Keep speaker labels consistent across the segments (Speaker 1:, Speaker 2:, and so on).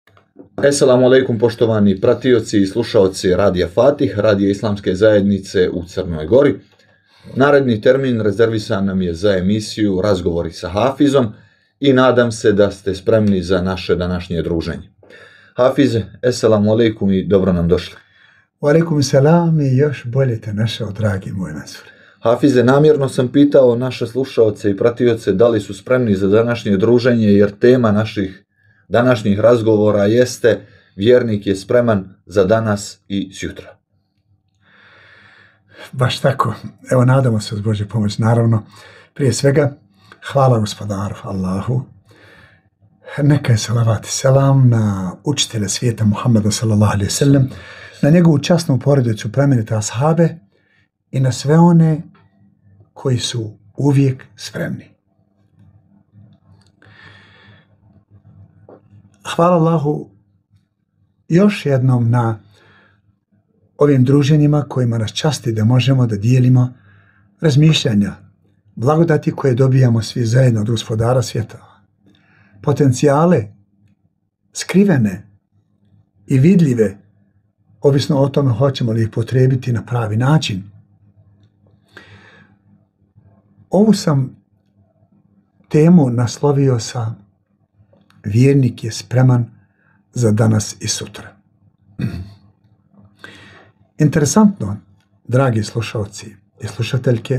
Speaker 1: Esselamu alaikum poštovani pratioci i slušaoci Radija Fatih, Radija Islamske zajednice u Crnoj Gori. Naredni termin rezervisan nam je za emisiju Razgovori sa Hafizom i nadam se da ste spremni za naše današnje druženje. Hafize, esselamu alaikum i dobro nam došli.
Speaker 2: Wa alaikum salam i još bolje te našao, dragi moj Mansur.
Speaker 1: Hafize, namjerno sam pitao naše slušaoce i pratioce da li su spremni za današnje druženje, jer tema naših današnjih razgovora jeste vjernik je spreman za danas i sutra.
Speaker 2: Baš tako. Evo, nadamo se uz Božju pomoć. Naravno, prije svega, hvala gospodaru Allahu. Neka je salavat i selam na učitelja svijeta Muhammeda sallallahu alaihi sallam, na njegovu časnu porodicu, plemenite ashabe i na sve one koji su uvijek spremni. Hvala Allahu još jednom na ovim druženjima kojima nas časti da možemo da dijelimo razmišljanja, blagodati koje dobijamo svi zajedno od gospodara svijeta, potencijale skrivene i vidljive, ovisno o tome hoćemo li ih potrebiti na pravi način. Ovu sam temu naslovio sa vjernik je spreman za danas i sutra. Interesantno, dragi slušalci i slušateljke,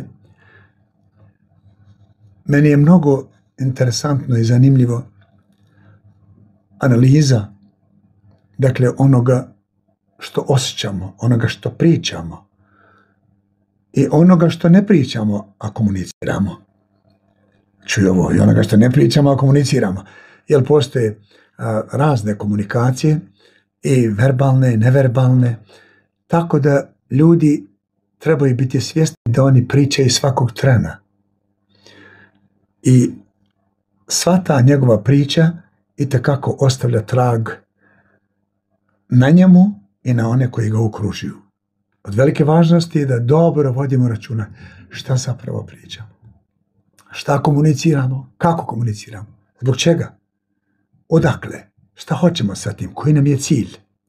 Speaker 2: meni je mnogo interesantno i zanimljivo analiza, dakle, onoga što osjećamo, onoga što pričamo i onoga što ne pričamo, a komuniciramo. Čuj ovo, i onoga što ne pričamo, a komuniciramo. Jer postoje razne komunikacije, i verbalne, i neverbalne, tako da ljudi trebaju biti svjesni da oni pričaju svakog trena. I sva ta njegova priča itekako ostavlja trag na njemu i na one koji ga okružuju. Od velike važnosti je da dobro vodimo računa šta zapravo pričamo, šta komuniciramo, kako komuniciramo, zbog čega, odakle, šta hoćemo sa tim, koji nam je cilj.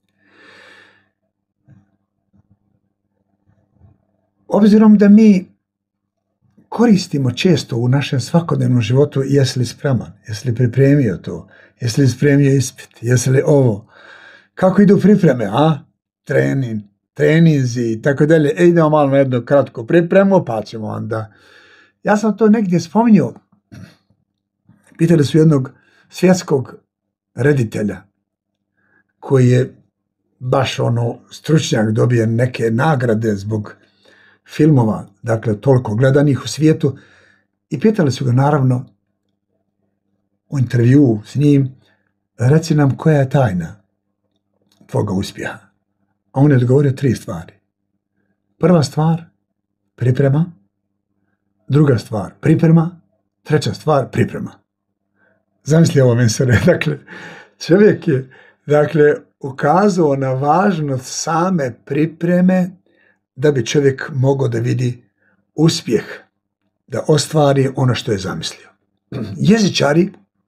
Speaker 2: Obzirom da mi koristimo često u našem svakodnevnom životu jesi li spreman, jesi li pripremio to, jesi li spremio ispit, jesi li ovo, kako idu pripreme, treninzi i tako dalje. Idemo malo na jednu kratku pripremu, pa ćemo onda. Ja sam to negdje spominjao. Pitali su jednog svjetskog reditelja koji je baš stručnjak, dobije neke nagrade zbog filmova, dakle toliko gledanih u svijetu, i pitali su ga naravno u intervjuu s njim, reci nam koja je tajna tvoga uspjeha. A on je odgovorio 3 stvari. Prva stvar, priprema. Druga stvar, priprema. Treća stvar, priprema. Zamisli ovo, mensore. Dakle, čovjek je ukazao na važnost same pripreme da bi čovjek mogao da vidi uspjeh, da ostvari ono što je zamislio. Jezičari,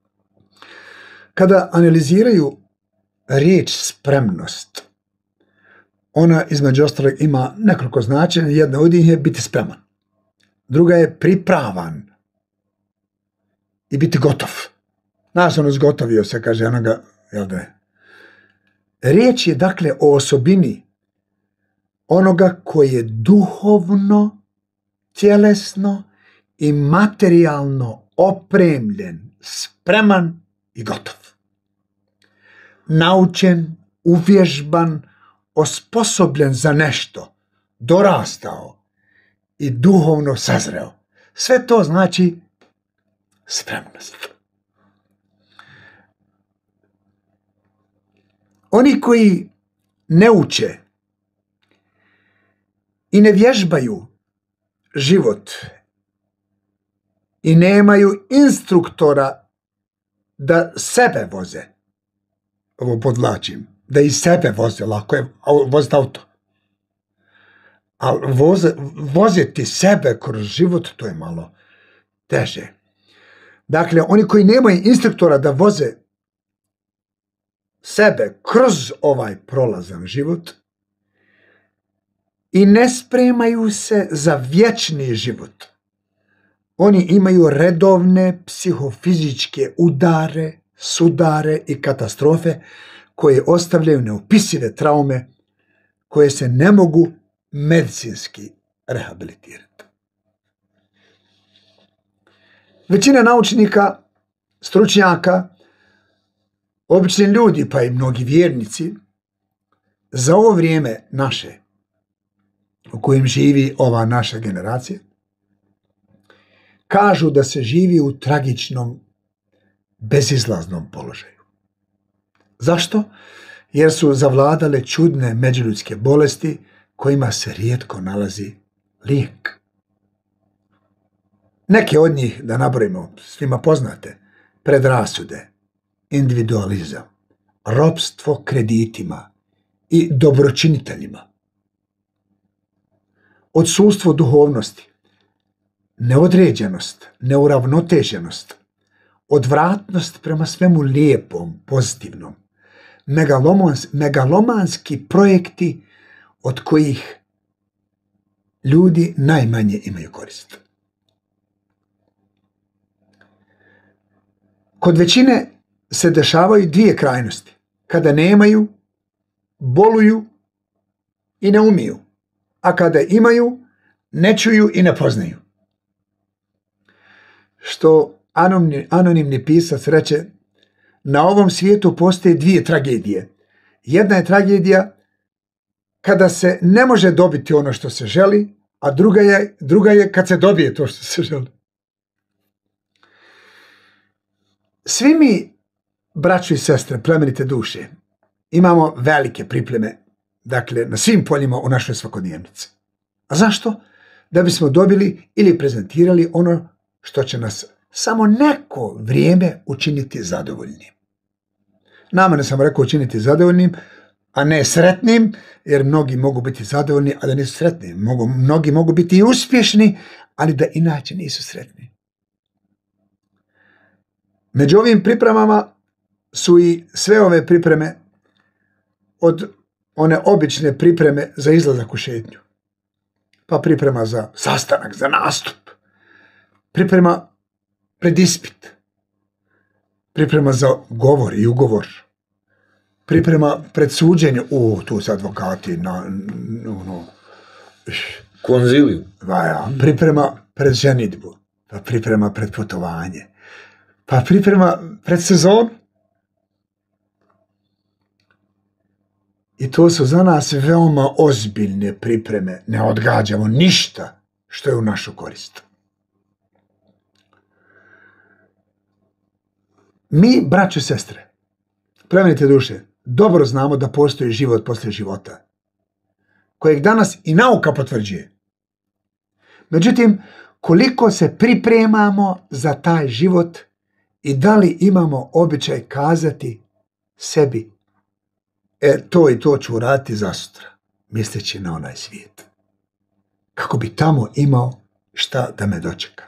Speaker 2: kada analiziraju riječ spremnost, ona između ostalog ima nekoliko značenja. Jedna od njih je biti spreman. Druga je pripravan i biti gotov. Znaš, zgotovio se, kaže onoga, jel da je. Riječ je dakle o osobini onoga koji je duhovno, tjelesno i materijalno opremljen, spreman i gotov. Naučen, uvježban, osposobljen za nešto, dorastao i duhovno sazreo. Sve to znači spremnost. Oni koji ne uče i ne vježbaju život i nemaju instruktora da sebe voze, ovo podlačim, da i sebe voze, lako je voziti auto, ali voziti sebe kroz život, to je malo teže. Dakle, oni koji nemaju instruktora da voze sebe kroz ovaj prolazan život i ne spremaju se za vječni život. Oni imaju redovne psihofizičke udare, sudare i katastrofe koje ostavljaju neopisive traume koje se ne mogu medicinski rehabilitirati. Većina naučnika, stručnjaka, obični ljudi pa i mnogi vjernici za ovo vrijeme naše u kojem živi ova naša generacija kažu da se živi u tragičnom, bezizlaznom položaju. Zašto? Jer su zavladale čudne međuljudske bolesti kojima se rijetko nalazi lijek. Neke od njih, da nabrojimo, svima poznate: predrasude, individualizam, ropstvo kreditima i dobročiniteljima, odsustvo duhovnosti, neodređenost, neuravnoteženost, odvratnost prema svemu lijepom, pozitivnom, megalomanski projekti od kojih ljudi najmanje imaju korist. Kod većine se dešavaju dvije krajnosti: kada nemaju, boluju i ne umiju, a kada imaju, ne čuju i ne poznaju. Što anonimni pisac reče, na ovom svijetu postoje dvije tragedije. Jedna je tragedija kada se ne može dobiti ono što se želi, a druga je kad se dobije to što se želi. Svi mi, braćo i sestre, plemenite duše, imamo velike pripreme, dakle, na svim poljima u našoj svakodnevnici. A zašto? Da bismo dobili ili prezentirali ono što će nas samo neko vrijeme učiniti zadovoljnim. Nama ne sam rekao učiniti zadovoljnim, a ne sretnim, jer mnogi mogu biti zadovoljni, a da nisu sretni. Mnogi mogu biti i uspješni, ali da inače nisu sretni. Među ovim pripremama su i sve ove pripreme, od one obične pripreme za izlazak u šetnju, pa priprema za sastanak, za nastup, priprema pred ispit, priprema za govor i ugovor, priprema pred suđenje, tu su advokati,
Speaker 1: konziliju,
Speaker 2: priprema pred ženidbu, pa priprema pred putovanje, pa priprema pred sezonu. I to su za nas veoma ozbiljne pripreme. Ne odgađamo ništa što je u našu korist. Mi, braćo i sestre, plemenite duše, dobro znamo da postoji život poslije života, kojeg danas i nauka potvrđuje. Međutim, koliko se pripremamo za taj život i da li imamo običaj kazati sebi: to i to ću uraditi za sutra, misleći na onaj svijet, kako bi tamo imao šta da me dočeka.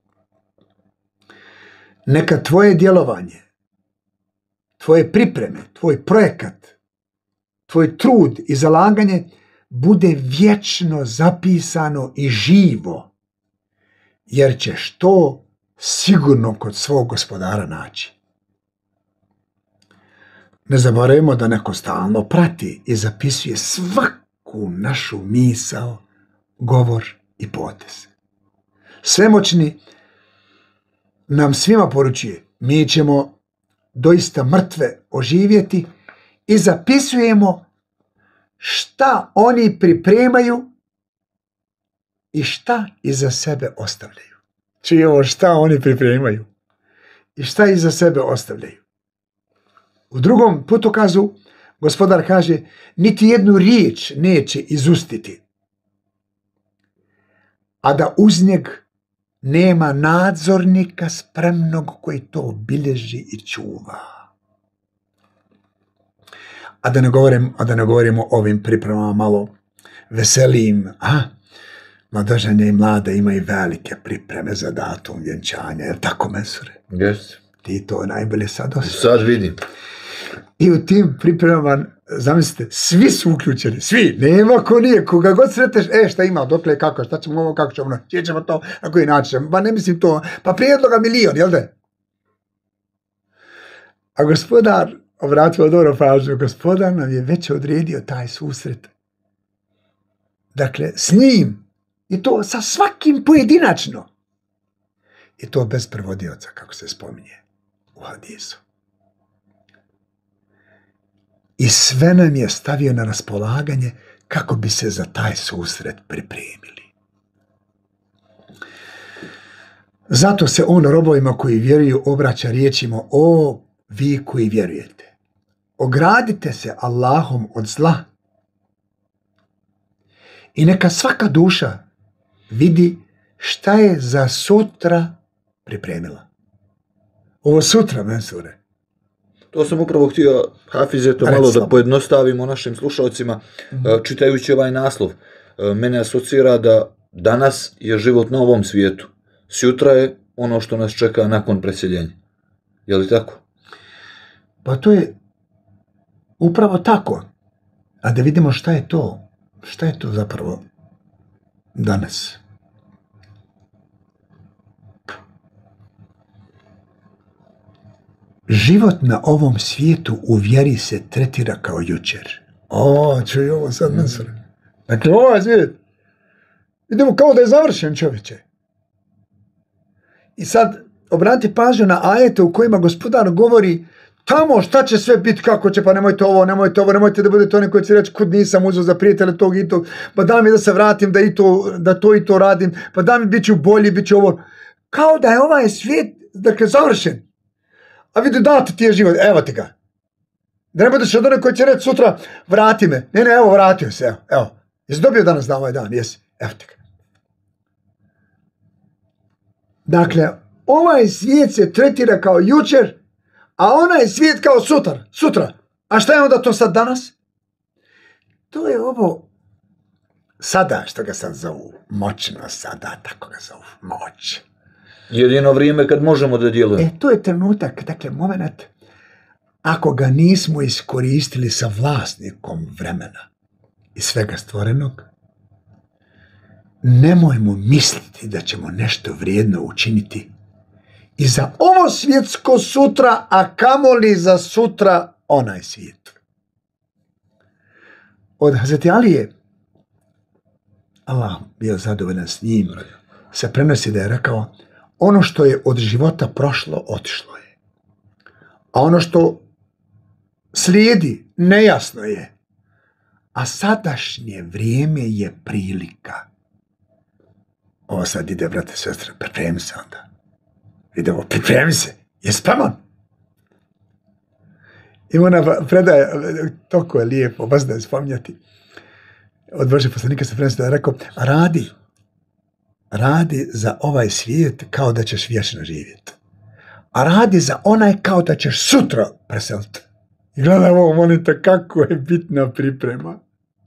Speaker 2: Neka tvoje djelovanje, tvoje pripreme, tvoj projekat, tvoj trud i zalaganje bude vječno zapisano i živo, jer ćeš to sigurno kod svog gospodara naći. Ne zaboravimo da neko stalno prati i zapisuje svaku našu misao, govor i potez. Svemoćni nam svima poručuje: mi ćemo doista mrtve oživjeti, i zapisujemo šta oni pripremaju i šta iza sebe ostavljaju. Čuje ovo šta oni pripremaju i šta iza sebe ostavljaju. U drugom putokazu gospodar kaže: niti jednu riječ neće izustiti, a da uz njeg nema nadzornika spremnog koji to bilježi i čuva. A da ne govorimo o ovim pripremama malo veselijim. Mladoženje i mlade imaju velike pripreme za datum vjenčanja. Je li tako, Mensure?
Speaker 1: Yes.
Speaker 2: Ti to najbolje sad osjećaš.
Speaker 1: Sad vidim.
Speaker 2: I u tim pripremama, zamislite, svi su uključeni, svi, nema ko nije, koga god sreteš, šta ima, dokle, kako, šta ćemo ovo, kako ćemo, ćemo to, na koji način, pa ne mislim to, pa prijedloga milion, jel da? A gospodar, obratio dobro pažnju, gospodar nam je već odredio taj susret. Dakle, s njim, i to sa svakim pojedinačno. I to bez prevodioca, kako se spominje u hadisu. I sve nam je stavio na raspolaganje kako bi se za taj susret pripremili. Zato se on robovima koji vjeruju obraća riječima: o vi koji vjerujete, ogradite se Allahom od zla i neka svaka duša vidi šta je za sutra pripremila. Ovo sutra, Mensure.
Speaker 1: To sam upravo htio, Hafize, to malo da pojednostavimo našim slušalcima, čitajući ovaj naslov. Mene asocira da danas je život na ovom svijetu, sutra je ono što nas čeka nakon preseljenja. Je li tako?
Speaker 2: Pa to je upravo tako. A da vidimo šta je to. Šta je to zapravo danas? Život na ovom svijetu u vjeri se tretira kao jučer. Čuj ovo sad, Mensure. Dakle, ovaj svijet, vidimo kao da je završen, čovječe. I sad, obratite pažnju na ajete u kojima gospodar govori tamo šta će sve biti, kako će, pa nemojte ovo, nemojte da budete oni koji će reći kud nisam uzeo za prijatelja tog i tog, pa da mi da se vratim, da to i to radim, pa da mi bit ću bolji, bit ću ovo. Kao da je ovaj svijet, dakle, završen. A vidi, dati ti je život, evo ti ga. Da ne budeš od onih koji će reći sutra, vrati me. Ne, evo, vratio se, evo. Jesi dobio danas na ovaj dan? Jesi, evo ti ga. Dakle, ovaj svijet se tretira kao jučer, a onaj svijet kao sutra. A šta je onda to sad danas? To je ovo sada, što ga sad zovu, moćno sada, tako ga zovu, moć.
Speaker 1: Jedino vrijeme kad možemo da djelujemo.
Speaker 2: To je trenutak, dakle, moment, ako ga nismo iskoristili sa vlasnikom vremena i svega stvorenog, nemojmo misliti da ćemo nešto vrijedno učiniti i za ovo svjetsko sutra, a kamoli za sutra onaj svijet. Od Hazreti Alije, Allah bio zadovoljan s njim, se prenosi da je rekao: ono što je od života prošlo, otišlo je. A ono što slijedi, nejasno je. A sadašnje vrijeme je prilika. Ovo sad ide, brate, sestre, pripremi se onda. Idemo, pripremi se. Je spreman? I ona predaje, toliko je lijepo, baš da je spominjati. Od Božeg poslanika se prenosi da je rekao: radi za ovaj svijet kao da ćeš vječno živjeti. A radi za onaj kao da ćeš sutra preseliti. I gledaj ovo, molite, kako je bitna priprema.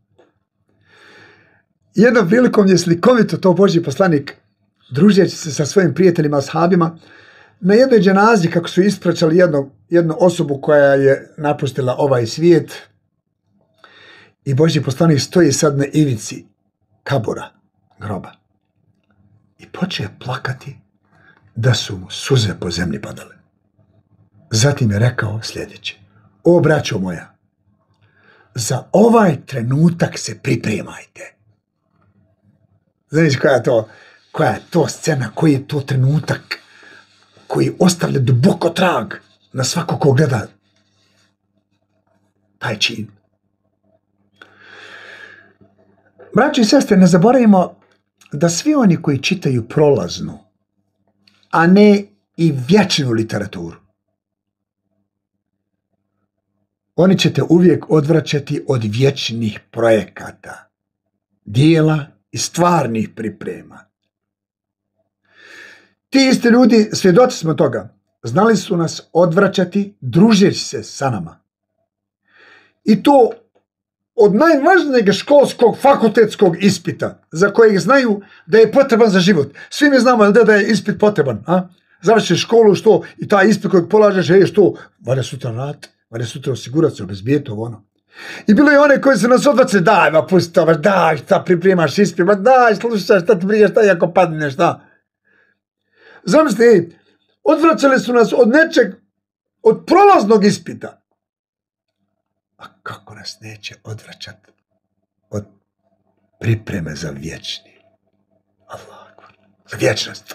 Speaker 2: Jednom prilikom je slikovito to Božji poslanik, družeći se sa svojim prijateljima, ashabima, na jednoj dženazi, kako su ispraćali jednu osobu koja je napustila ovaj svijet, i Božji poslanik stoji sad na ivici kabura, groba. I počeo plakati da su mu suze po zemlji padale. Zatim je rekao sljedeće: o braćo moja, za ovaj trenutak se pripremajte. Znaš koja je to scena, koji je to trenutak koji ostavlja duboko trag na svako ko gleda taj čin. Braći i sestre, ne zaboravimo da svi oni koji čitaju prolaznu, a ne i vječnu literaturu, oni će te uvijek odvraćati od vječnih projekata, dijela i stvarnih priprema. Ti isti ljudi, svjedoci smo toga, znali su nas odvraćati družeći se sa nama. I to od najvažnijeg školskog fakultetskog ispita, za kojeg znaju da je potreban za život. Svi mi znamo da je ispit potreban. Završiš školu, što? I taj ispit kojeg polažeš, što? Valja sutra raditi. ali sutra osigurati se, obezbijeti ovo ono. I bilo je one koji su nas odvacili, daj, ma pusti to, daj, šta pripremaš ispit, ma daj, slušaj, šta ti briga, šta ako padne, šta. Zamislite, odvraćali su nas od nečeg, od prolaznog ispita. A kako nas neće odvraćati od pripreme za vječni? Allah, za vječnost.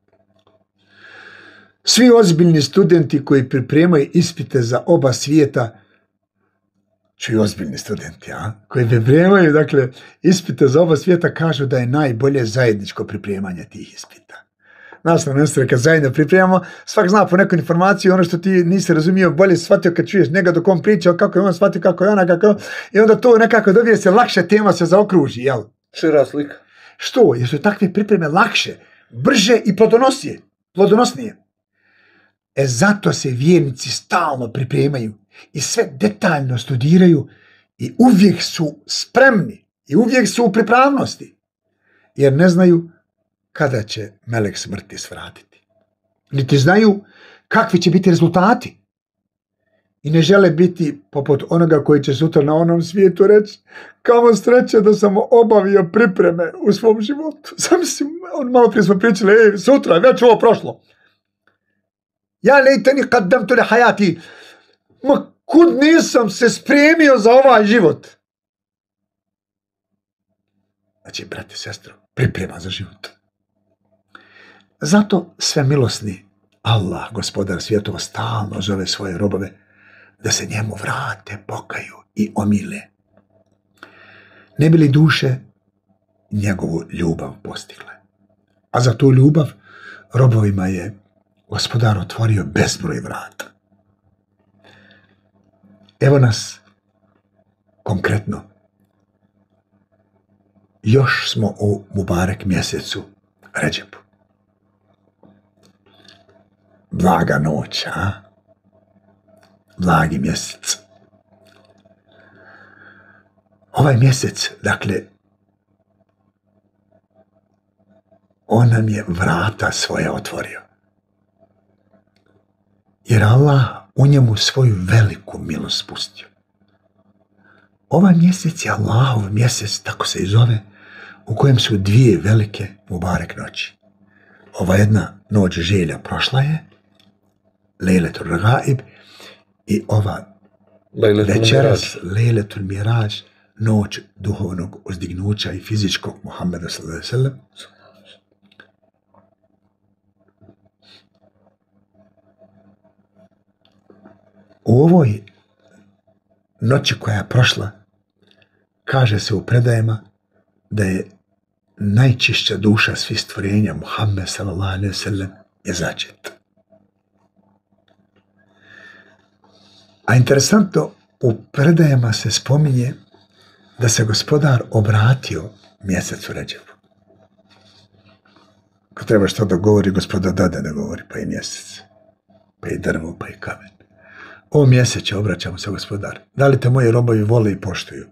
Speaker 2: Svi ozbiljni studenti koji pripremaju ispite za oba svijeta, čuju ozbiljni studenti, koji pripremaju, dakle, ispite za oba svijeta, kažu da je najbolje zajedničko pripremanje tih ispita. Nastavno mjesto, kad zajedno pripremamo, svak zna po nekoj informaciji, ono što ti nisi razumio, bolje shvatio kad čuješ njega dok on priča, kako je on shvatio, kako je ona, kako, i onda to nekako dobije se lakše, tema se zaokruži, jel?
Speaker 1: Šira slika.
Speaker 2: Što? Jer su takve pripreme lakše, brže i plodonosnije. Zato se vjernici stalno pripremaju i sve detaljno studiraju i uvijek su spremni i uvijek su u pripravnosti, jer ne znaju kada će melek smrti svratiti. Niti znaju kakvi će biti rezultati. I ne žele biti poput onoga koji će sutra na onom svijetu reći, kamo sreće da sam obavio pripreme u svom životu. Zamislim, malo prije smo pričali, sutra, već ovo prošlo. Ja lejteni qaddamtu li hayati. Ma kud nisam se spremio za ovaj život? Znači, brate, sestro, priprema za život. Zato sve milosni Allah, gospodar svjetova, stalno zove svoje robove da se njemu vrate, pokaju i omile. Ne bi li duše njegovu ljubav postigle. A za tu ljubav robovima je gospodar otvorio bezbroj vrata. Evo nas konkretno. Još smo u Mubarek mjesecu Redžepu. Blaga noć, blagi mjesec. Ovaj mjesec, dakle, on nam je vrata svoje otvorio. Jer Allah u njemu svoju veliku milost spustio. Ovaj mjesec je Allahov mjesec, tako se i zove, u kojem su dvije velike Mubarek noći. Ova jedna noć želja prošla je, Lejletul Ragaib, i ova večeras, Lejletul Mirađ, noć duhovnog uzdignuća i fizičkog Muhammeda sallallahu alejhi ve sellem. U ovoj noći koja je prošla, kaže se u predajama da je najčišća duša svih stvorenja, Muhammed sallallahu alejhi ve sellem, je začet. A interesantno, u predajama se spominje da se gospodar obratio mjesecu Redžepu. Ko treba što da govori, gospodar dade da govori, pa i mjesec, pa i drvo, pa i kamen. O mjeseče, obraćamo se gospodar. Da li te moji robovi vole i poštuju?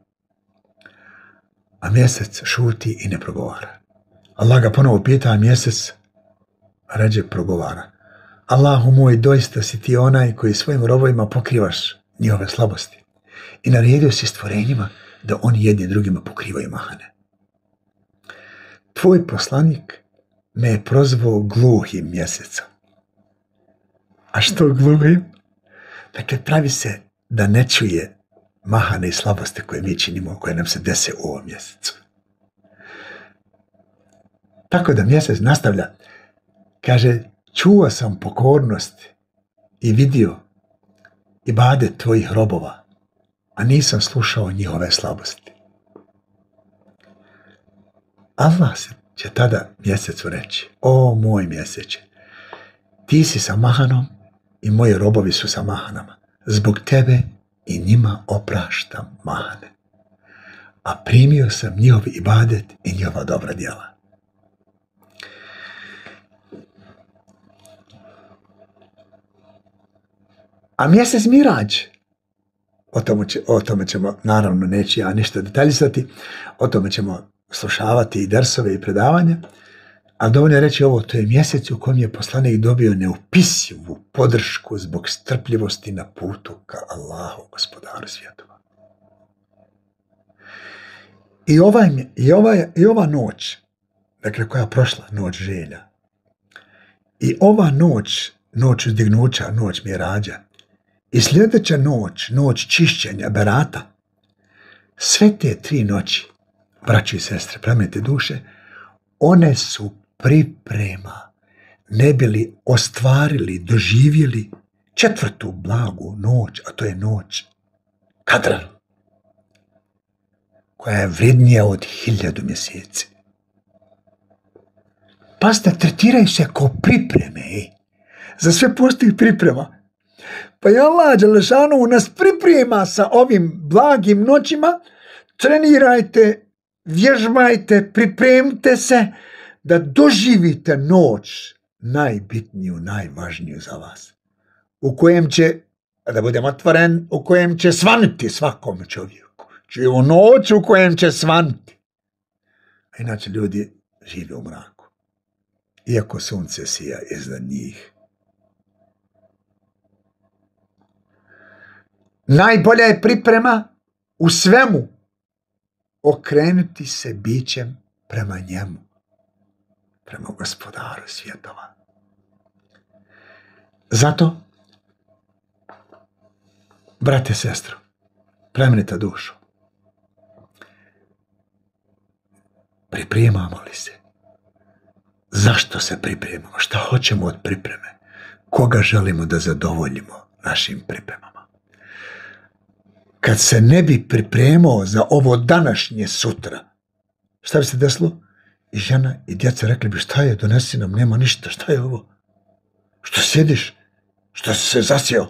Speaker 2: A mjesec šuti i ne progovara. Allah ga ponovo pita, a mjesec Redžep progovara. Allahu moj, doista si ti onaj koji svojim robovima pokrivaš njihove slabosti. I naredio si stvorenjima da oni jedni drugima pokrivaju mahane. Tvoj poslanik me je prozvao gluhim mjesecom. A što gluhim? Dakle, pravi se da ne čuje mahane i slabosti koje mi činimo, koje nam se dese u ovom mjesecu. Tako da mjesec nastavlja. Kaže, čuo sam pokornost i vidio ibadet tvojih robova, a nisam slušao njihove slabosti. Allah će tada mjesecu reći, o moj mjeseče, ti si sa mahanom i moji robovi su sa mahanama. Zbog tebe i njima opraštam mahane. A primio sam njihov ibadet i njihova dobra djela. A mjesec Mirađ, o tome ćemo, naravno neću ja ništa detaljisati, o tome ćemo slušavati i dersove i predavanja, Ali dovoljno je reći ovo, to je mjesec u kojem je poslanik dobio neupisivu podršku zbog strpljivosti na putu ka Allahu, gospodaru svjetova. I ova noć, dakle koja je prošla, noć želja, i ova noć, noć uzdignuća, noć mirađa, i sljedeća noć, noć čišćenja, berata, sve te 3 noći, braćo i sestre, plemenite duše, one su priprema, ne bi li ostvarili, doživjeli 4. blagu noć, a to je noć Kadra, koja je vrednija od 1000 mjeseci. Pazite, tretiraju se kao pripreme. Za sve postoji priprema. Pa je Allah Đelešanu nas priprema sa ovim blagim noćima. Trenirajte, vježbajte, pripremite se da doživite noć najbitniju, najvažniju za vas. U kojem će, da budem otvoren, u kojem će svanuti svakom čovjeku. Čuje u noć u kojem će svanuti. A inače ljudi žive u mraku. Iako sunce sija iznad njih. Najbolja je priprema u svemu okrenuti se bićem prema njemu, prema gospodaru svjetova. Zato, brate, sestro, plemenita dušo, pripremamo li se? Zašto se pripremamo? Šta hoćemo od pripreme? Koga želimo da zadovoljimo našim pripremama? Kad se ne bi pripremao za ovo današnje sutra, šta bi se desilo? I žena i djeca rekli bi, šta je, donesi nam, nema ništa, šta je ovo? Što sjediš? Što si se zasjeo?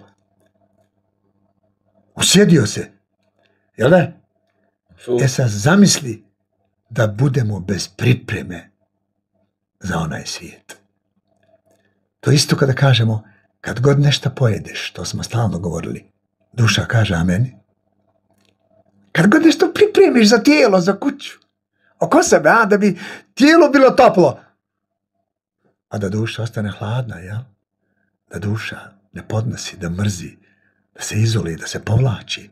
Speaker 2: Usjedio se. Jel da? Sad zamisli da budemo bez pripreme za onaj svijet. To isto kada kažemo, kad god nešto pojedeš, to smo stalno govorili, duša kaže amen. Kad god nešto pripremiš za tijelo, za kuću, oko sebe, da bi tijelo bilo toplo, a da duša ostane hladna, jel? Da duša ne podnosi, da mrzi, da se izoli, da se povlači.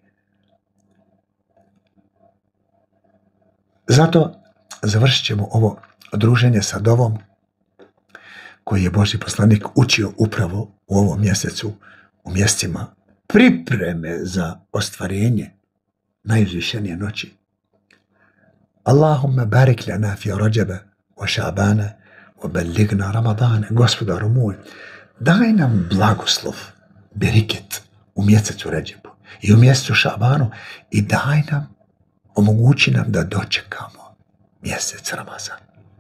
Speaker 2: Zato završit ćemo ovo druženje sa dovom koji je Božji poslanik učio upravo u ovom mjesecu, u mjesecima pripreme za ostvarenje najuzvišenije noći. Allahumma barik lana fi Rajaba wa Šabana wa balligna Ramadana. Gospodaru moj, daj nam blagoslov, beriket u mjesecu Ređebu i u mjesecu Šabanu i daj nam, omogući nam da dočekamo mjesec Ramazan.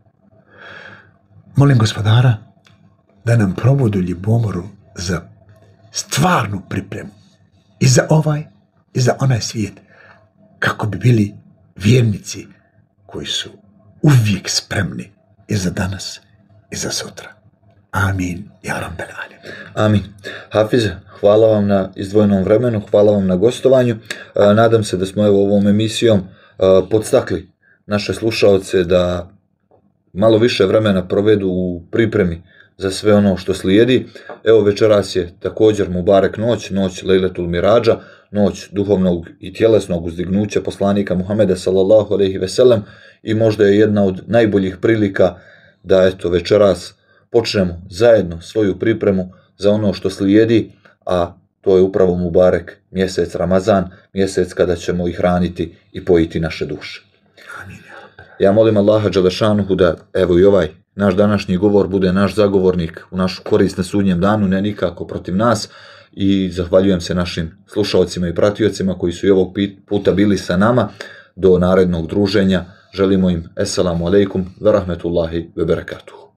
Speaker 2: Molim gospodara da nam probudu ljubomoru za stvarnu pripremu i za ovaj i za onaj svijet, kako bi bili vjernici koji su uvijek spremni i za danas i za sutra. Amin. Ja rabbel alemin.
Speaker 1: Amin. Hafize, hvala vam na izdvojenom vremenu, hvala vam na gostovanju. Nadam se da smo ovom emisijom podstakli naše slušaoce da malo više vremena provedu u pripremi za sve ono što slijedi. Evo, večeras je također Mubarek noć, noć Lejletul Mirađa, noć duhovnog i tjelesnog uzdignuća poslanika Muhameda sallallahu alejhi ve sellem, i možda je jedna od najboljih prilika da eto večeras počnemo zajedno svoju pripremu za ono što slijedi, a to je upravo Mubarek mjesec Ramazan, mjesec kada ćemo ih hraniti i pojiti naše duše. Ja molim Allaha Đelešanuhu da evo i ovaj naš današnji govor bude naš zagovornik u našu korist na sudnjem danu, ne nikako protiv nas, i zahvaljujem se našim slušalcima i pratiocima koji su i ovog puta bili sa nama. Do narednog druženja želimo im esselamu alejkum ve rahmetullahi ve berekatuhu.